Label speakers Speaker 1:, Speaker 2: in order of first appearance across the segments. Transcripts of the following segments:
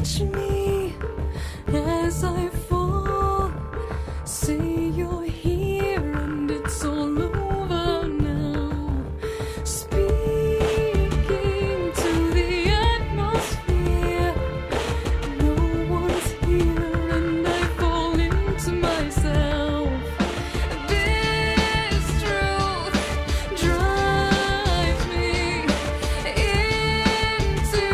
Speaker 1: Catch me as I fall. Say you're here and it's all over now. Speaking to the atmosphere. No one's here and I fall into myself. This truth drives me into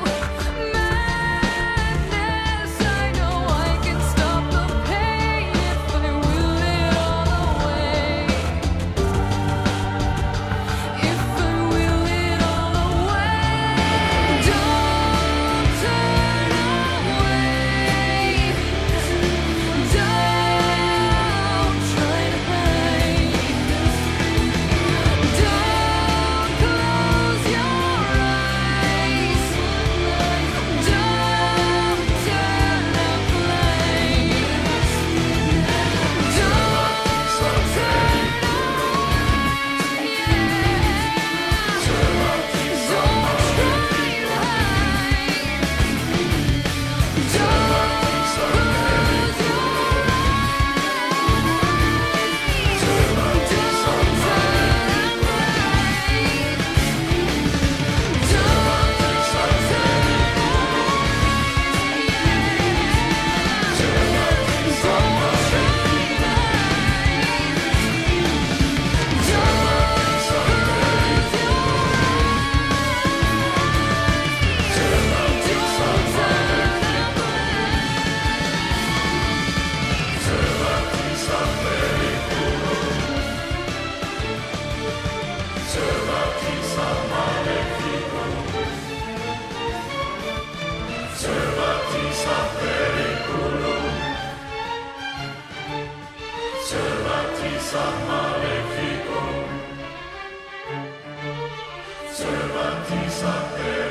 Speaker 1: madness. I know I can stop the pain if I will it all away. If I will it all away. Don't turn away. Don't try to hide. Don't close your eyes. Don't turn up lights. Don't turn away. Don't try to hide.
Speaker 2: Servati sapere